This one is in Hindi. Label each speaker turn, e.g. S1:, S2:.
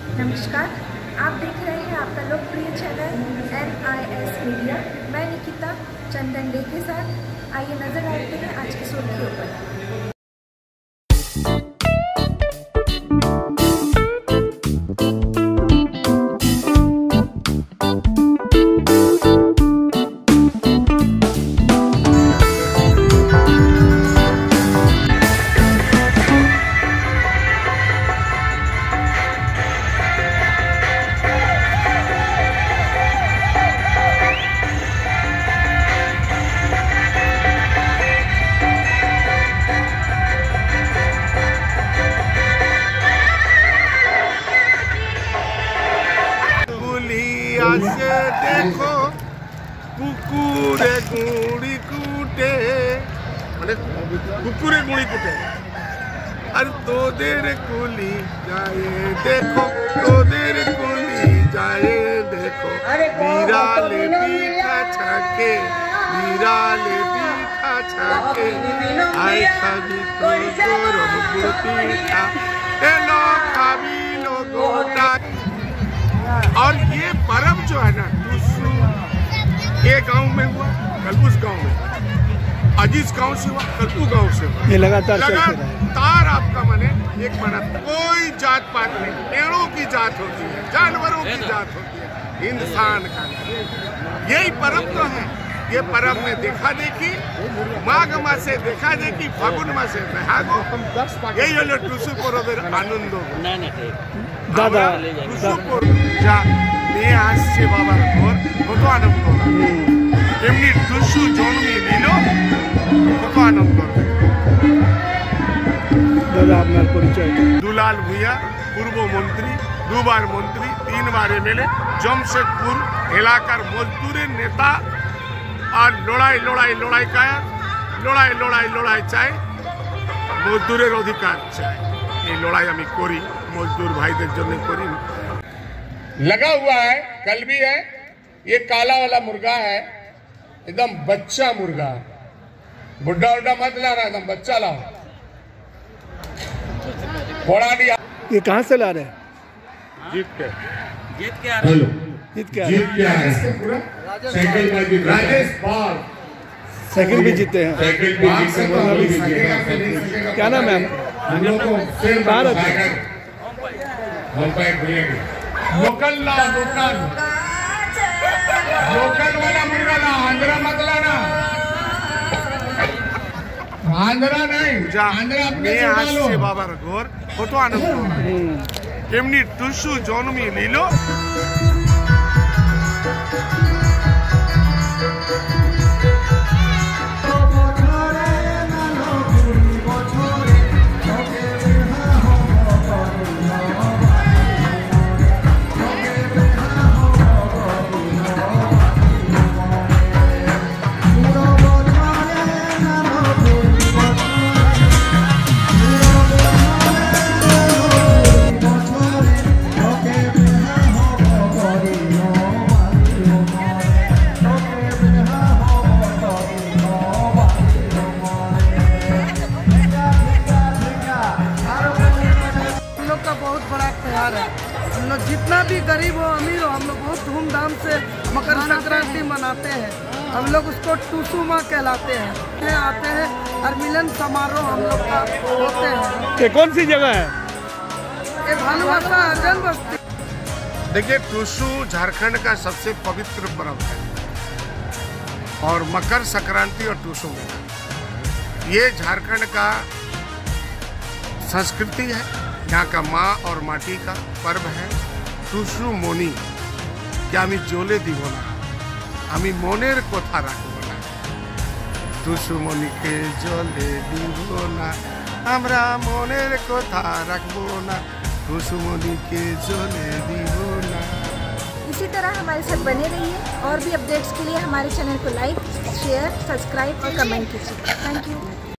S1: नमस्कार, आप देख रहे हैं आपका लोकप्रिय चैनल NIS मीडिया। मैं निकिता चंदन डे के साथ। आइए नजर डालते हैं आज की सुर्खियों पर।
S2: से देखो कुकुरे गुड़ी कूटे মানে কুকুরে গুড়ি কুটে আর তোদের কুলি যায় দেখো তোদের কুলি যায় দেখো বিড়ালে পিঠা ছাকে বিড়ালে পিঠা ছাকে আই খাবি তো গরম গুড় পিঠা এলো খাবি লো গোটা। और ये पर्व जो है ना टूसू ये गांव में हुआ, कल उस गांव में, अजीज गांव से हुआ, कल गांव से हुआ। ये लगातार आपका मने एक मना कोई जात पात नहीं, पेड़ों की जात होती है, जानवरों की जात होती है, इंसान का यही पर्व तो है। ये पर्व में देखा देखी माघ मासे देखा देखी फागुन मासे यही हलो टूसू पर्वेर आनंद दादा যা নিয়ে আসছে বাবার ঘর কত আনন্দ এমনি টুসু জন্মে নিল কত আনন্দ। দাদা আপনার পরিচয়? দুলাল ভুইয়া, পূর্ব মন্ত্রী, দুবার মন্ত্রী, 3 বার এমএলএ, জমশেদপুর এলাকার মজদুরের নেতা। আর লড়াই চাই, মজদুরের অধিকার চাই। এই লড়াই আমি করি, मजदूर भाईদের জন্য করি। लगा हुआ है, कल भी है। ये काला वाला मुर्गा है, एकदम बच्चा मुर्गा, बुढ़ा उड्डा मत लाना, एकदम बच्चा लाओ। फोड़ा दिया। ये कहाँ से ला रहे हैं? जीत के आ रहे हैं। जीत के आ रहे हैं। राजेश पाल साइकिल भी जीते हैं। क्या नाम है आपका? लोकल ला, लोकल वाला मुर्गा ना, आंध्रा मत लाना, आंध्रा नहीं, आंध्रा अपने से बाबार घोर कत आनंद एमनी टुसु जन्मी निल।
S3: हम लोग जितना भी गरीब हो अमीर हो, हम लोग बहुत धूमधाम से मकर संक्रांति मनाते हैं। हम लोग उसको टूसू माँ कहलाते हैं। आते हैं और मिलन समारोह हम लोग का होते हैं।
S2: ये कौन सी जगह है?
S3: ये भानुवासा अर्जन बस्ती।
S2: देखिए, टूसू झारखंड का सबसे पवित्र पर्व है और मकर संक्रांति और टूसू मेला ये झारखंड का संस्कृति है, यहाँ का माँ और माटी का पर्व है। टूसू मनी क्या आमी जोले দিব না, আমি মনের কথা রাখব না। টুসু মনিকে জলে দিব না, আমরা মনের কথা রাখব না, টুসু মনিকে জলে দিব না।
S1: इसी तरह हमारे साथ बने रहिए और भी अपडेट्स के लिए हमारे चैनल को लाइक, शेयर, सब्सक्राइब और कमेंट कीजिए। Thank you.